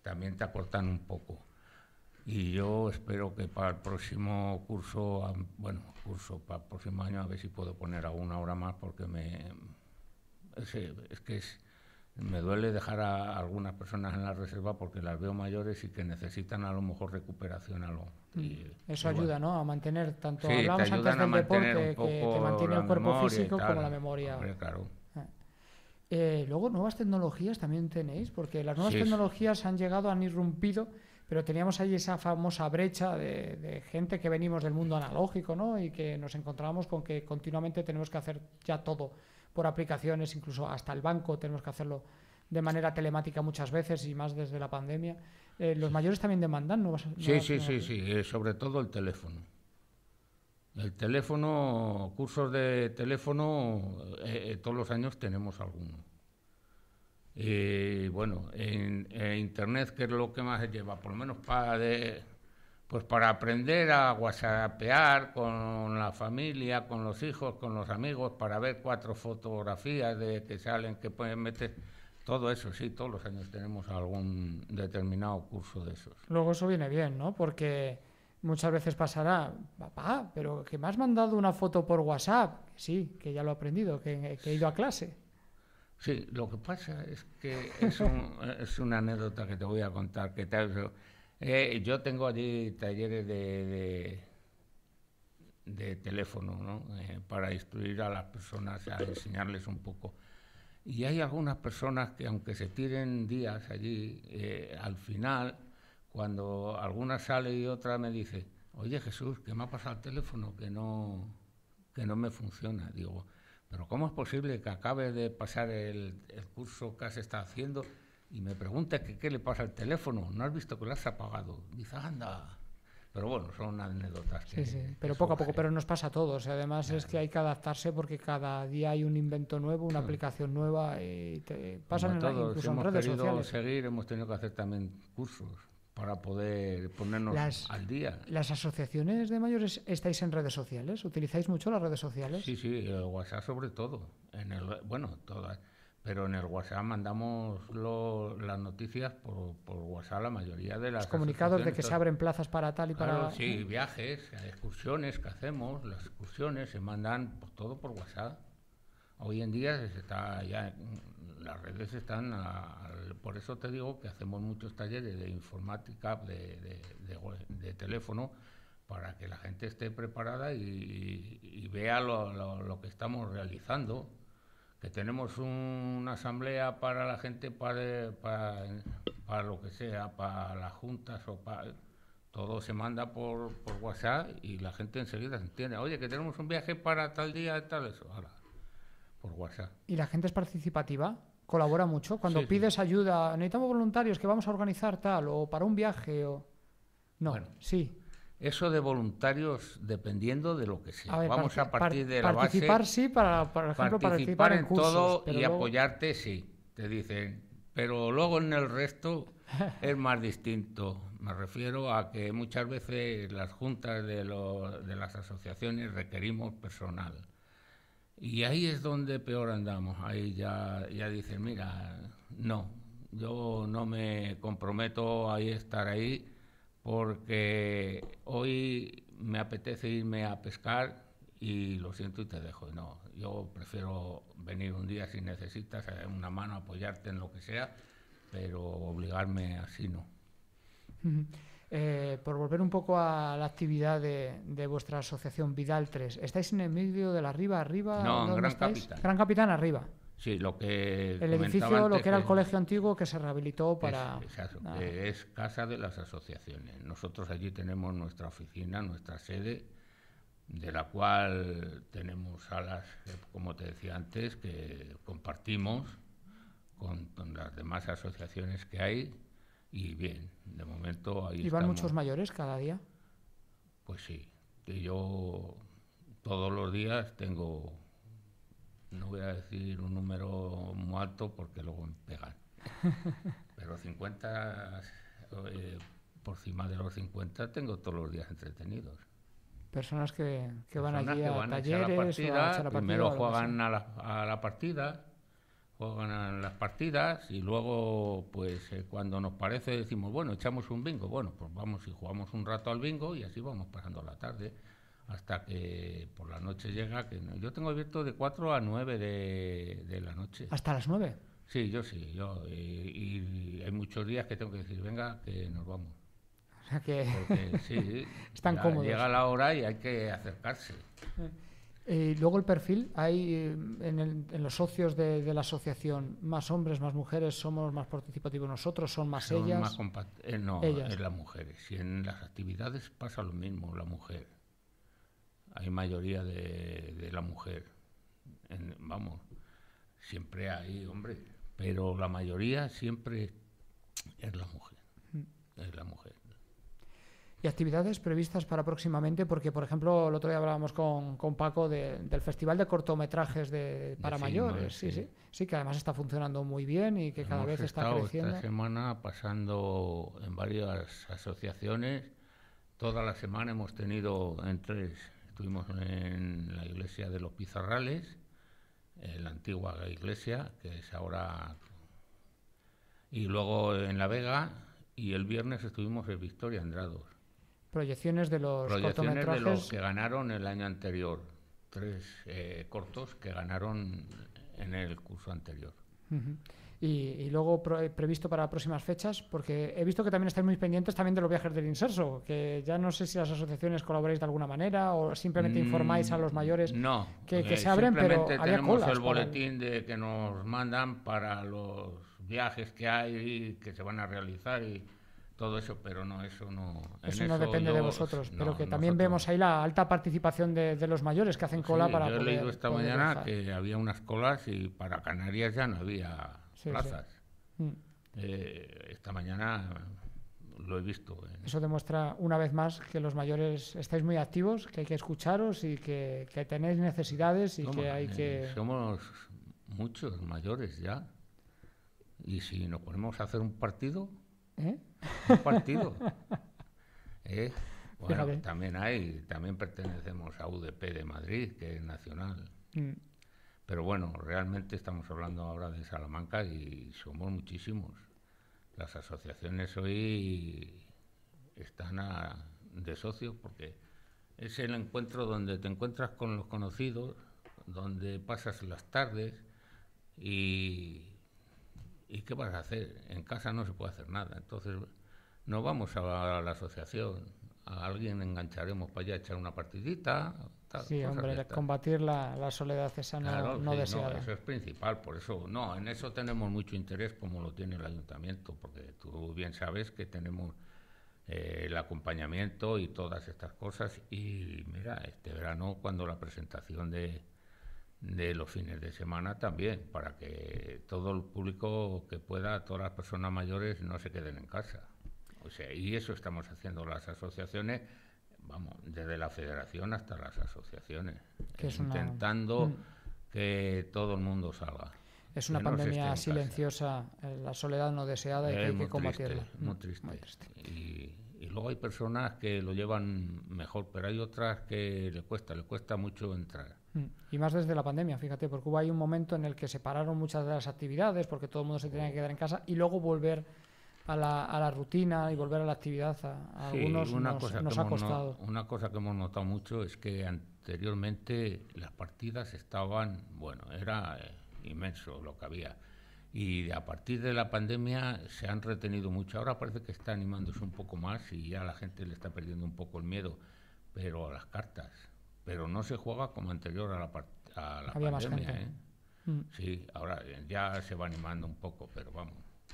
también te acortan un poco. Y yo espero que para el próximo curso, bueno, curso para el próximo año, a ver si puedo poner alguna hora más, porque me es, es que es, me duele dejar a algunas personas en la reserva porque las veo mayores y que necesitan a lo mejor recuperación a lo... Y, Eso y ayuda, bueno. ¿no? A mantener tanto, sí, hablamos antes del deporte, que te mantiene el cuerpo físico claro, como la memoria. Hombre, claro. Eh, luego, nuevas tecnologías también tenéis, porque las nuevas sí, tecnologías han llegado, han irrumpido, pero teníamos ahí esa famosa brecha de, de gente que venimos del mundo analógico, ¿no? Y que nos encontrábamos con que continuamente tenemos que hacer ya todo por aplicaciones, incluso hasta el banco tenemos que hacerlo de manera telemática muchas veces y más desde la pandemia. Eh, ¿Los mayores también demandan nuevas, nuevas Sí, sí, tecnologías? sí, sí, eh, sobre todo el teléfono. El teléfono, cursos de teléfono, eh, eh, todos los años tenemos alguno. Y bueno, en, en Internet, ¿qué es lo que más se lleva? Por lo menos para, de, pues para aprender a whatsappear con la familia, con los hijos, con los amigos, para ver cuatro fotografías de que salen, que pueden meter... Todo eso, sí, todos los años tenemos algún determinado curso de esos. Luego eso viene bien, ¿no? Porque muchas veces pasará, papá, pero que me has mandado una foto por WhatsApp. Sí, que ya lo he aprendido, que, que he ido a clase. Sí, lo que pasa es que es, un, es una anécdota que te voy a contar. Que te, eh, yo tengo allí talleres de, de, de teléfono, ¿no? Eh, para instruir a las personas, a enseñarles un poco. Y hay algunas personas que, aunque se tiren días allí, eh, al final, cuando alguna sale y otra me dice, oye Jesús, ¿qué me ha pasado el teléfono? Que no, que no me funciona. Digo, pero ¿cómo es posible que acabe de pasar el, el curso que has estado haciendo y me preguntes que qué le pasa al teléfono? ¿No has visto que lo has apagado? Dice, anda... Pero bueno, son anécdotas que... Sí, sí, pero poco a poco, pero nos pasa a todos. Además claro. Es que hay que adaptarse porque cada día hay un invento nuevo, una sí. aplicación nueva y te pasan en, todos, incluso si en hemos redes querido sociales. seguir, hemos tenido que hacer también cursos para poder ponernos las, al día. ¿Las asociaciones de mayores estáis en redes sociales? ¿Utilizáis mucho las redes sociales? Sí, sí, el WhatsApp sobre todo. En el, bueno, todas. Pero en el WhatsApp mandamos lo, las noticias por, por WhatsApp, la mayoría de las Los comunicados de que se abren plazas para tal y claro, para... Sí, viajes, excursiones que hacemos, las excursiones se mandan por, todo por WhatsApp. Hoy en día se está ya, las redes están... A, a, por eso te digo que hacemos muchos talleres de informática, de, de, de, de teléfono, para que la gente esté preparada y, y, y vea lo, lo, lo que estamos realizando. Que tenemos un, una asamblea para la gente, para, para, para lo que sea, para las juntas o para... Todo se manda por, por WhatsApp y la gente enseguida se entiende. Oye, que tenemos un viaje para tal día y tal, eso, ahora, por WhatsApp. ¿Y la gente es participativa? ¿Colabora mucho? Cuando sí, pides sí. ayuda, necesitamos voluntarios que vamos a organizar tal, o para un viaje, o... No, bueno, sí. Eso de voluntarios, dependiendo de lo que sea. A ver, Vamos a partir de la base... Participar sí, para, por ejemplo, participar, participar en, en cursos, todo y luego... apoyarte, sí, te dicen. Pero luego en el resto es más distinto. Me refiero a que muchas veces las juntas de, lo, de las asociaciones requerimos personal. Y ahí es donde peor andamos. Ahí ya, ya dicen, mira, no, yo no me comprometo a estar ahí, porque hoy me apetece irme a pescar y lo siento y te dejo. No, yo prefiero venir un día si necesitas una mano, apoyarte en lo que sea, pero obligarme así no. Uh-huh. Eh, por volver un poco a la actividad de, de vuestra asociación Vidal tres, ¿estáis en el medio de la Riva arriba? No, en Gran estáis? Capitán. Gran Capitán arriba. Sí, lo que el edificio, lo que era el colegio antiguo que se rehabilitó para... Es, es, ah. es casa de las asociaciones. Nosotros allí tenemos nuestra oficina, nuestra sede, de la cual tenemos salas, como te decía antes, que compartimos con, con las demás asociaciones que hay. Y bien, de momento ahí ¿Y van estamos. Muchos mayores cada día? Pues sí, que yo todos los días tengo... No voy a decir un número muy alto porque luego me pegan. Pero cincuenta, eh, por encima de los cincuenta, tengo todos los días entretenidos. Personas que, que van Personas allí que a van talleres, a echar la partida, o a echar la primero partida, juegan a la, a la partida, juegan las partidas y luego, pues eh, cuando nos parece decimos, bueno, echamos un bingo. Bueno, pues vamos y jugamos un rato al bingo y así vamos pasando la tarde hasta que por la noche llega. Que no, yo tengo abierto de cuatro a nueve de, de la noche. ¿Hasta las nueve? Sí, yo sí. Yo, y, y hay muchos días que tengo que decir, venga, que nos vamos. O sea que Porque, sí, están cómodos. Llega la hora y hay que acercarse. Y eh, luego el perfil, hay eh, en, el, en los socios de, de la asociación más hombres, más mujeres, somos más participativos nosotros, son más son ellas. Más compa- eh, no, ellas. es las mujeres. Y en las actividades pasa lo mismo, la mujer. Hay mayoría de, de la mujer. En, vamos, siempre hay hombre, pero la mayoría siempre es la mujer. Mm. Es la mujer. ¿Y actividades previstas para próximamente? Porque, por ejemplo, el otro día hablábamos con, con Paco de, del Festival de Cortometrajes de, para de mayores. Sí, sí, sí, sí, que además está funcionando muy bien y que cada Hemos vez está creciendo. Esta semana pasando en varias asociaciones. Toda la semana hemos tenido en tres. Estuvimos en la iglesia de los Pizarrales, en la antigua iglesia, que es ahora... Y luego en La Vega, y el viernes estuvimos en Victoria Andrados. Proyecciones de los Proyecciones cortometrajes. de los que ganaron el año anterior. Tres eh, cortos que ganaron en el curso anterior. Uh-huh. Y, y luego pro, previsto para próximas fechas, porque he visto que también estáis muy pendientes también de los viajes del Inserso, que ya no sé si las asociaciones colaboráis de alguna manera o simplemente informáis a los mayores no, que, que eh, se abren, pero había tenemos colas el boletín el... de que nos mandan para los viajes que hay, que se van a realizar y todo eso, pero no, eso no... Eso no eso depende yo, de vosotros, no, pero que también nosotros... vemos ahí la alta participación de, de los mayores que hacen cola sí, para yo poder... Yo he leído esta mañana viajar. Que había unas colas y para Canarias ya no había sí, plazas. Sí. Mm. Eh, esta mañana lo he visto. Eh. Eso demuestra una vez más que los mayores estáis muy activos, que hay que escucharos y que, que tenéis necesidades y somos, que hay que... Eh, somos muchos mayores ya. Y si nos ponemos a hacer un partido... ¿Eh? Un partido. ¿Eh? Bueno, Fíjate. también hay, también pertenecemos a U D P de Madrid, que es nacional. Mm. Pero bueno, realmente estamos hablando ahora de Salamanca y somos muchísimos. Las asociaciones hoy están a, de socios porque es el encuentro donde te encuentras con los conocidos, donde pasas las tardes y... ¿Y qué vas a hacer? En casa no se puede hacer nada. Entonces, no vamos a la, a la asociación. A alguien engancharemos para allá a echar una partidita. Tal, sí, hombre, de combatir la, la soledad esa no, claro, no sí, deseada. No, eso es principal. Por eso, no, en eso tenemos mucho interés como lo tiene el ayuntamiento, porque tú bien sabes que tenemos eh, el acompañamiento y todas estas cosas. Y mira, este verano, cuando la presentación de... de los fines de semana también, para que todo el público que pueda, todas las personas mayores no se queden en casa. O sea, y eso estamos haciendo las asociaciones, vamos, desde la federación hasta las asociaciones, que es intentando una... que todo el mundo salga. Es una pandemia no silenciosa, la soledad no deseada y que hay que combatirla. Triste, muy triste. Muy triste. Y, y luego hay personas que lo llevan mejor, pero hay otras que le cuesta, le cuesta mucho entrar. Y más desde la pandemia, fíjate, porque hubo ahí un momento en el que se pararon muchas de las actividades porque todo el mundo se tenía que quedar en casa y luego volver a la, a la rutina y volver a la actividad a, a sí, algunos una nos, cosa nos ha costado. No, una cosa que hemos notado mucho es que anteriormente las partidas estaban, bueno, era eh, inmenso lo que había. Y a partir de la pandemia se han retenido mucho. Ahora parece que está animándose un poco más y ya la gente le está perdiendo un poco el miedo, pero a las cartas... Pero no se juega como anterior a la, a la Había pandemia. Más gente. ¿eh? Mm. Sí, ahora ya se va animando un poco, pero vamos.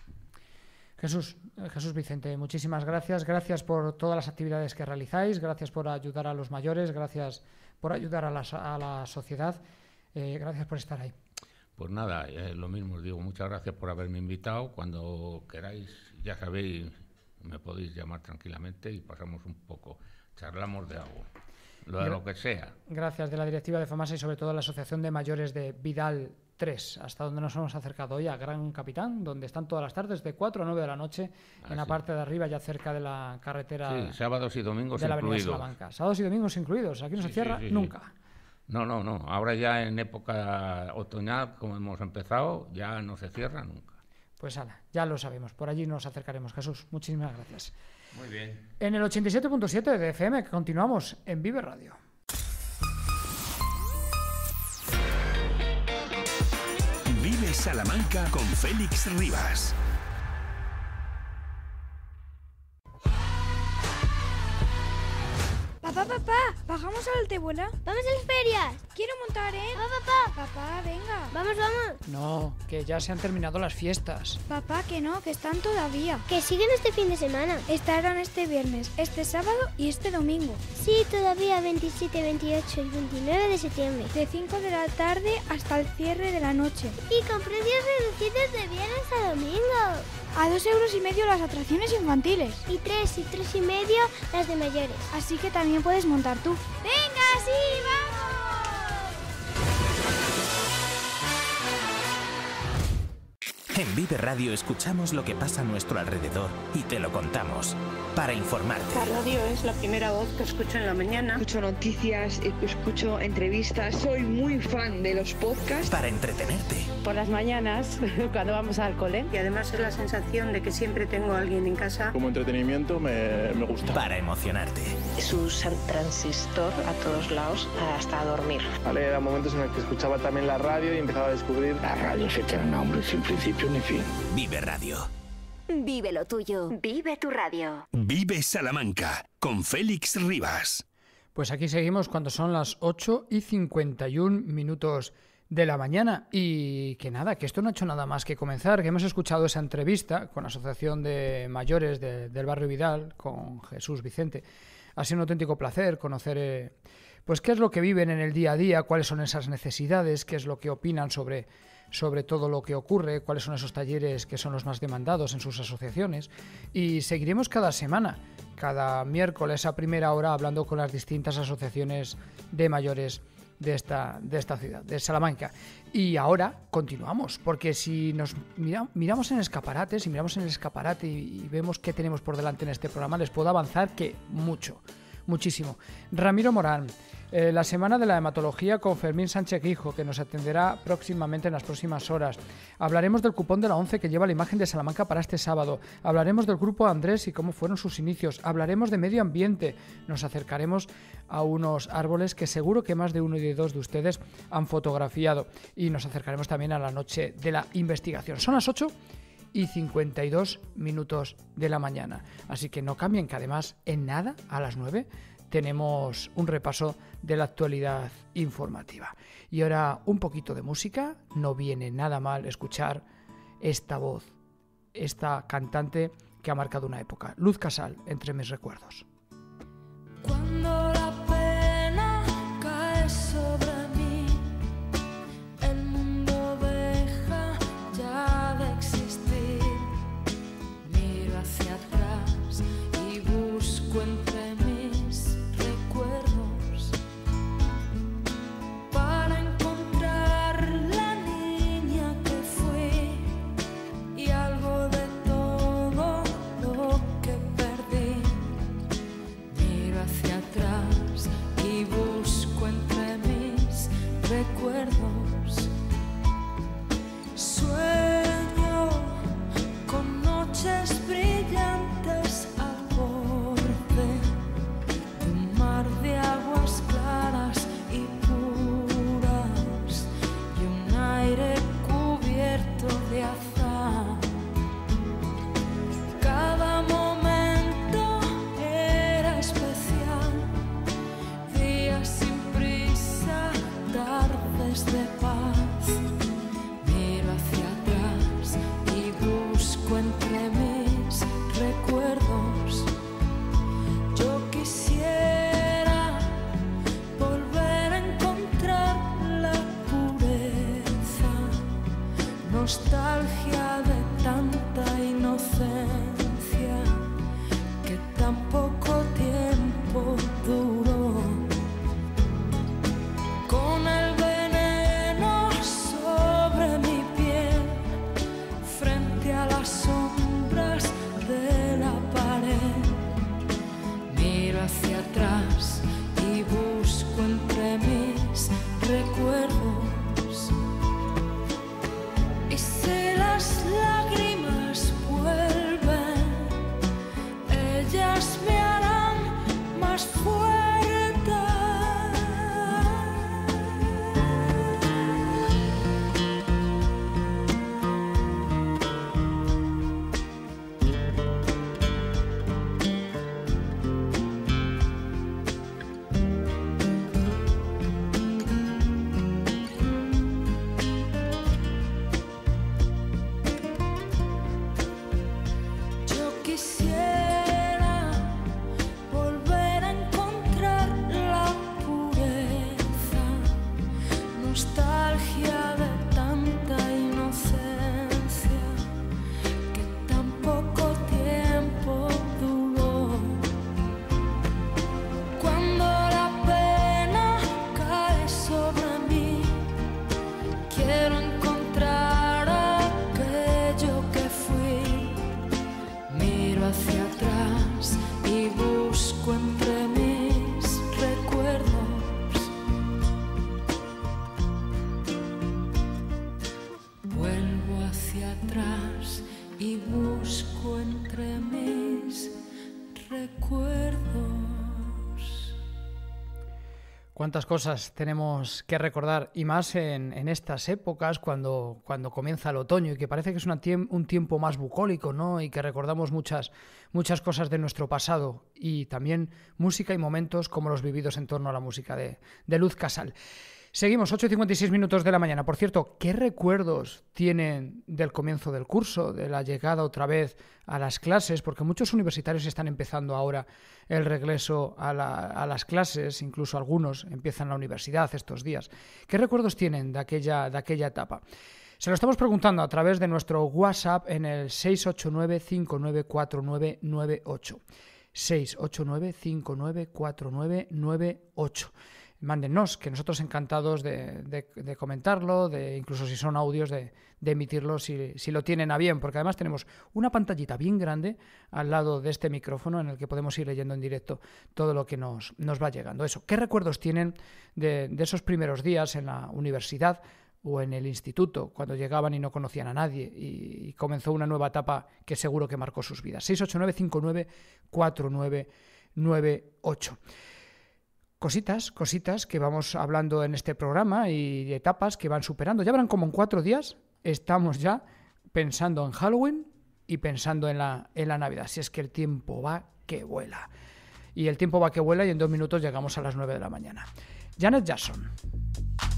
Jesús, Jesús Vicente, muchísimas gracias. Gracias por todas las actividades que realizáis, gracias por ayudar a los mayores, gracias por ayudar a la, a la sociedad. Eh, gracias por estar ahí. Pues nada, eh, lo mismo os digo, muchas gracias por haberme invitado. Cuando queráis, ya sabéis, me podéis llamar tranquilamente y pasamos un poco, charlamos de algo. Lo de lo que sea. Gracias de la directiva de FAMASA y sobre todo la Asociación de Mayores de Vidal tres, hasta donde nos hemos acercado hoy a Gran Capitán, donde están todas las tardes de cuatro a nueve de la noche, ah, en la sí. parte de arriba, ya cerca de la carretera. Sí, sábados y domingos de la incluidos. Avenida Salamanca. Sábados y domingos incluidos. Aquí no sí, se cierra sí, sí, nunca. No, no, no. Ahora ya en época otoñal, como hemos empezado, ya no se cierra nunca. Pues ala, ya lo sabemos. Por allí nos acercaremos. Jesús, muchísimas gracias. Muy bien. En el ochenta y siete punto siete de F M continuamos en Vive Radio. Vive Salamanca con Félix Rivas. Papá, papá, ¿bajamos a la Altebuela? ¡Vamos a las ferias! Quiero montar, ¿eh? ¡Papá, papá! Papá, venga. ¡Vamos, vamos! No, que ya se han terminado las fiestas. Papá, que no, que están todavía. Que siguen este fin de semana. Estarán este viernes, este sábado y este domingo. Sí, todavía veintisiete, veintiocho y veintinueve de septiembre. De cinco de la tarde hasta el cierre de la noche. Y con precios reducidos de viernes a domingo. A dos euros y medio las atracciones infantiles. Y tres y tres y medio las de mayores. Así que también puedes montar tú. ¡Venga, sí, vamos! En Vive Radio escuchamos lo que pasa a nuestro alrededor y te lo contamos para informarte. La radio es la primera voz que escucho en la mañana. Escucho noticias, escucho entrevistas, soy muy fan de los podcasts. Para entretenerte. Por las mañanas, cuando vamos al cole. Y además es la sensación de que siempre tengo a alguien en casa. Como entretenimiento me, me gusta. Para emocionarte. Su transistor a todos lados hasta dormir. Vale, eran momentos en los que escuchaba también la radio y empezaba a descubrir. La radio se tiene nombre sin principio ni fin. Vive Radio. Vive lo tuyo. Vive tu radio. Vive Salamanca con Félix Rivas. Pues aquí seguimos cuando son las ocho y cincuenta y un minutos de la mañana. Y que nada, que esto no ha hecho nada más que comenzar, que hemos escuchado esa entrevista con la Asociación de Mayores de, del Barrio Vidal, con Jesús Vicente. Ha sido un auténtico placer conocer eh, pues qué es lo que viven en el día a día, cuáles son esas necesidades, qué es lo que opinan sobre... sobre todo lo que ocurre, cuáles son esos talleres que son los más demandados en sus asociaciones, y seguiremos cada semana, cada miércoles a primera hora, hablando con las distintas asociaciones de mayores de esta, de esta ciudad, de Salamanca. Y ahora continuamos, porque si nos mira, miramos en escaparates, si miramos en el escaparate y, y vemos qué tenemos por delante en este programa, les puedo avanzar que mucho, muchísimo. Ramiro Morán, Eh, la semana de la hematología con Fermín Sánchez Guijo, que nos atenderá próximamente en las próximas horas. Hablaremos del cupón de la ONCE que lleva la imagen de Salamanca para este sábado. Hablaremos del grupo Andrés y cómo fueron sus inicios. Hablaremos de medio ambiente. Nos acercaremos a unos árboles que seguro que más de uno y de dos de ustedes han fotografiado. Y nos acercaremos también a la noche de la investigación. Son las ocho y cincuenta y dos minutos de la mañana. Así que no cambien, que además en nada, a las nueve, tenemos un repaso de la actualidad informativa. Y ahora un poquito de música. No viene nada mal escuchar esta voz, esta cantante que ha marcado una época. Luz Casal, Entre mis recuerdos. Cuando la pena cae sobre mí, el mundo deja ya de existir. Miro hacia atrás y busco entre recuerdos. Sueño con noches brillantes al borde de un mar de aguas claras y puras y un aire cubierto de azahar. Cada momento era especial, días sin prisa, tardes de paz. Miro hacia atrás y busco entre mis recuerdos. Yo quisiera volver a encontrar la pureza, nostalgia de tanta inocencia que tan poco tiempo duró. Con el veneno sobre mi piel, frente a las sombras de la pared, miro hacia atrás y busco entre mis Cuántas cosas tenemos que recordar, y más en, en estas épocas cuando, cuando comienza el otoño y que parece que es una tiem- un tiempo más bucólico, ¿no? Y que recordamos muchas, muchas cosas de nuestro pasado y también música y momentos como los vividos en torno a la música de, de Luz Casal. Seguimos, ocho y cincuenta y seis minutos de la mañana. Por cierto, ¿qué recuerdos tienen del comienzo del curso, de la llegada otra vez a las clases? Porque muchos universitarios están empezando ahora el regreso a, la, a las clases, incluso algunos empiezan la universidad estos días. ¿Qué recuerdos tienen de aquella, de aquella etapa? Se lo estamos preguntando a través de nuestro WhatsApp en el seis ocho nueve, cinco nueve cuatro nueve nueve ocho. seis ocho nueve, cinco nueve cuatro nueve nueve ocho. Mándennos, que nosotros encantados de, de, de comentarlo, de incluso si son audios, de, de emitirlos si, si lo tienen a bien, porque además tenemos una pantallita bien grande al lado de este micrófono en el que podemos ir leyendo en directo todo lo que nos, nos va llegando. Eso, ¿qué recuerdos tienen de, de esos primeros días en la universidad o en el instituto, cuando llegaban y no conocían a nadie y, y comenzó una nueva etapa que seguro que marcó sus vidas? seis ocho nueve, cinco nueve cuatro nueve nueve ocho. Cositas, cositas que vamos hablando en este programa y etapas que van superando. Ya verán como en cuatro días estamos ya pensando en Halloween y pensando en la, en la Navidad. Si es que el tiempo va que vuela. Y el tiempo va que vuela y en dos minutos llegamos a las nueve de la mañana. Janet Jackson.